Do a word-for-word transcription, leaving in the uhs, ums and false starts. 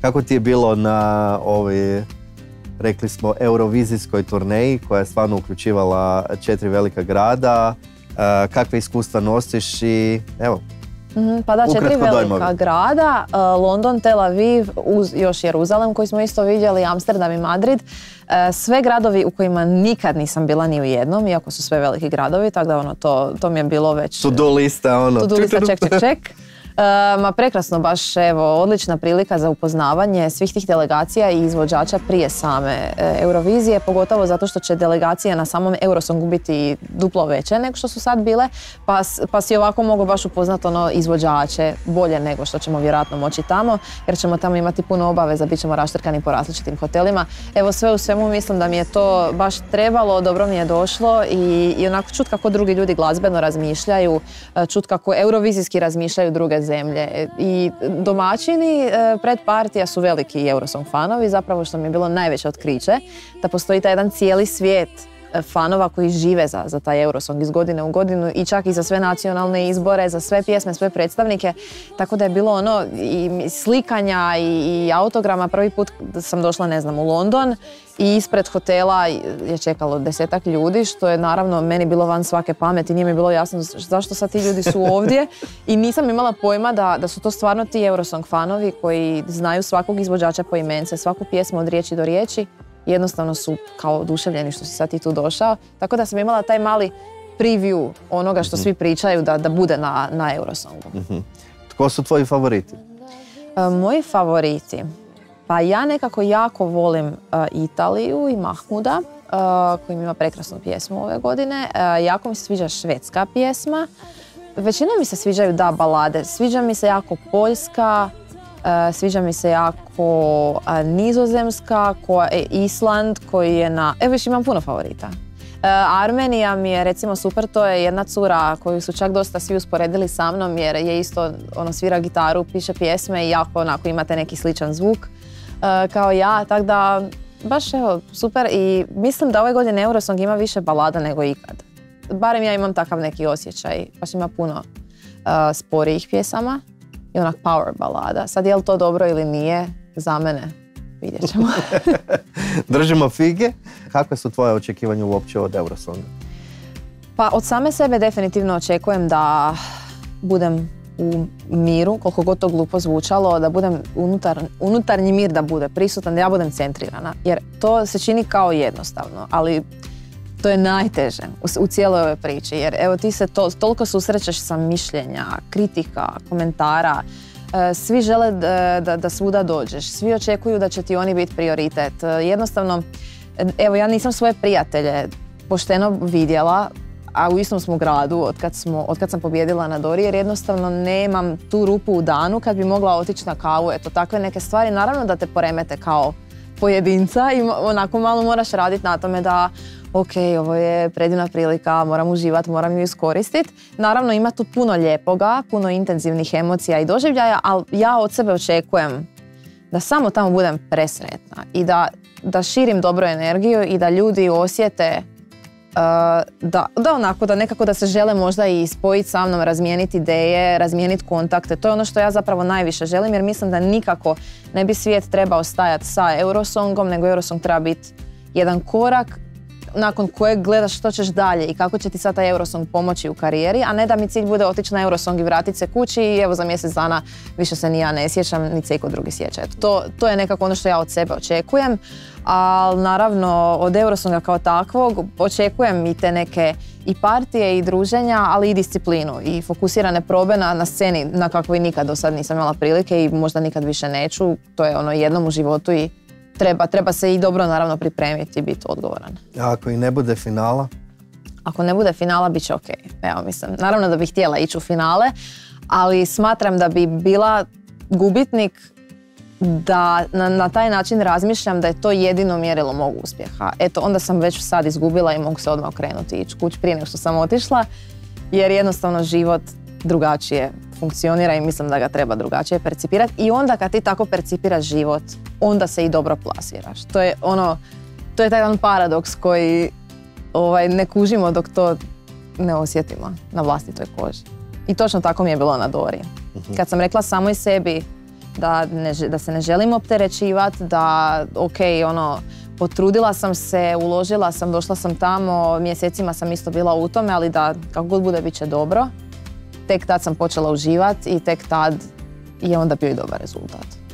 Kako ti je bilo na ovoj, rekli smo, eurovizijskoj turneji koja je stvarno uključivala četiri velika grada? Kakve iskustva nosiš i evo, Mm, pa da, četiri velika grada, uh, London, Tel Aviv, uz, još Jeruzalem koji smo isto vidjeli, Amsterdam i Madrid. Uh, sve gradovi u kojima nikad nisam bila ni u jednom, iako su sve veliki gradovi, tako da ono, to, to mi je bilo već... To do lista, ono... To do lista, ček, ček, ček. Uh, ma prekrasno, baš evo, odlična prilika za upoznavanje svih tih delegacija i izvođača prije same uh, Eurovizije, pogotovo zato što će delegacije na samom Eurosongu biti duplo veće nego što su sad bile, pa, pa si ovako mogu baš upoznati ono izvođače bolje nego što ćemo vjerojatno moći tamo, jer ćemo tamo imati puno obaveza, bit ćemo raštrkani po različitim hotelima. Evo, sve u svemu mislim da mi je to baš trebalo, dobro mi je došlo i, i onako čut kako drugi ljudi glazbeno razmišljaju, čut kako eurovizijski razmišljaju druge zemlje. I domaćini pred partija su veliki Eurosong fanovi, zapravo što mi je bilo najveće otkriće, da postoji taj jedan cijeli svijet fanova koji žive za, za taj Eurosong iz godine u godinu i čak i za sve nacionalne izbore, za sve pjesme, sve predstavnike. Tako da je bilo ono i slikanja i, i autograma. Prvi put sam došla, ne znam, u London i ispred hotela je čekalo desetak ljudi, što je naravno meni bilo van svake pameti. Nije mi bilo jasno zašto sad ti ljudi su ovdje i nisam imala pojma da, da su to stvarno ti Eurosong fanovi koji znaju svakog izvođača po imence, svaku pjesmu od riječi do riječi. Jednostavno su kao oduševljeni što si sad i tu došao. Tako da sam imala taj mali preview onoga što svi pričaju da, da bude na, na Eurosongu. Mm-hmm. Tko su tvoji favoriti? E, moji favoriti? Pa ja nekako jako volim uh, Italiju i Mahmuda, uh, koji ima prekrasnu pjesmu ove godine. Uh, jako mi se sviđa švedska pjesma. Većinom mi se sviđaju da balade. Sviđa mi se jako Poljska, uh, sviđa mi se jako uh, Nizozemska, koja je Island koji je na... Evo još imam puno favorita. Uh, Armenija mi je recimo super, to je jedna cura koju su čak dosta svi usporedili sa mnom jer je isto ono, svira gitaru, piše pjesme i jako onako imate neki sličan zvuk. Uh, kao ja, tako da baš evo, super i mislim da ove godine Eurosong ima više balada nego ikad. Barem ja imam takav neki osjećaj, baš ima puno uh, sporijih pjesama i onak power balada. Sad je li to dobro ili nije, za mene vidjet ćemo. Držimo fige. Kakve su tvoje očekivanja uopće od Eurosonga? Pa od same sebe definitivno očekujem da budem u miru, koliko god to glupo zvučalo, da budem unutar, unutarnji mir da bude prisutan, da ja budem centrirana. Jer to se čini kao jednostavno, ali to je najteže u, u cijeloj ovoj priči. Jer evo ti se to, toliko susrećeš sa mišljenja, kritika, komentara. E, svi žele da, da, da svuda dođeš. Svi očekuju da će ti oni biti prioritet. E, jednostavno, evo ja nisam svoje prijatelje pošteno vidjela, a u istom smo gradu od kad, smo, od kad sam pobijedila na Dori, jer jednostavno nemam tu rupu u danu kad bi mogla otići na kavu. Eto, takve neke stvari naravno da te poremete kao pojedinca i onako malo moraš raditi na tome da ok, ovo je predivna prilika, moram uživati, moram ju iskoristiti. Naravno ima tu puno lijepoga, puno intenzivnih emocija i doživljaja, ali ja od sebe očekujem da samo tamo budem presretna i da, da širim dobru energiju i da ljudi osjete Uh, da, da onako, da nekako da se žele možda i spojiti sa mnom, razmijeniti ideje, razmijeniti kontakte. To je ono što ja zapravo najviše želim jer mislim da nikako ne bi svijet trebao stajati sa Eurosongom, nego Eurosong treba biti jedan korak nakon kojeg gledaš što ćeš dalje i kako će ti sad taj Eurosong pomoći u karijeri, a ne da mi cilj bude otići na Eurosong i vratiti se kući i evo za mjesec dana više se ni ja ne sjećam, ni se iko drugi sjeća. To, to je nekako ono što ja od sebe očekujem, ali naravno od Eurosonga kao takvog očekujem i te neke i partije i druženja, ali i disciplinu i fokusirane probe na, na sceni na kakvoj nikad do sad nisam imala prilike i možda nikad više neću. To je ono jednom u životu i Treba, treba se i dobro naravno pripremiti i biti odgovoran. A ako i ne bude finala? Ako ne bude finala, bit će ok. Evo, mislim, naravno da bih htjela ići u finale, ali smatram da bi bila gubitnik da na, na taj način razmišljam da je to jedino mjerilo mog uspjeha. Eto, onda sam već sad izgubila i mogu se odmah okrenuti i ići kući prije nego što sam otišla, jer jednostavno život drugačije funkcionira i mislim da ga treba drugačije percipirati. I onda kad ti tako percipiraš život, onda se i dobro plasiraš. To je ono, to je taj jedan paradoks koji ovaj, ne kužimo dok to ne osjetimo na vlastitoj koži. I točno tako mi je bilo na Dori. Kad sam rekla samoj sebi, da, ne, da se ne želim opterećivati, da ok, ono, potrudila sam se, uložila sam, došla sam tamo, mjesecima sam isto bila u tome, ali da kako god bude bit će dobro. Tek tad sam počela uživati i tek tad je onda bio i dobar rezultat.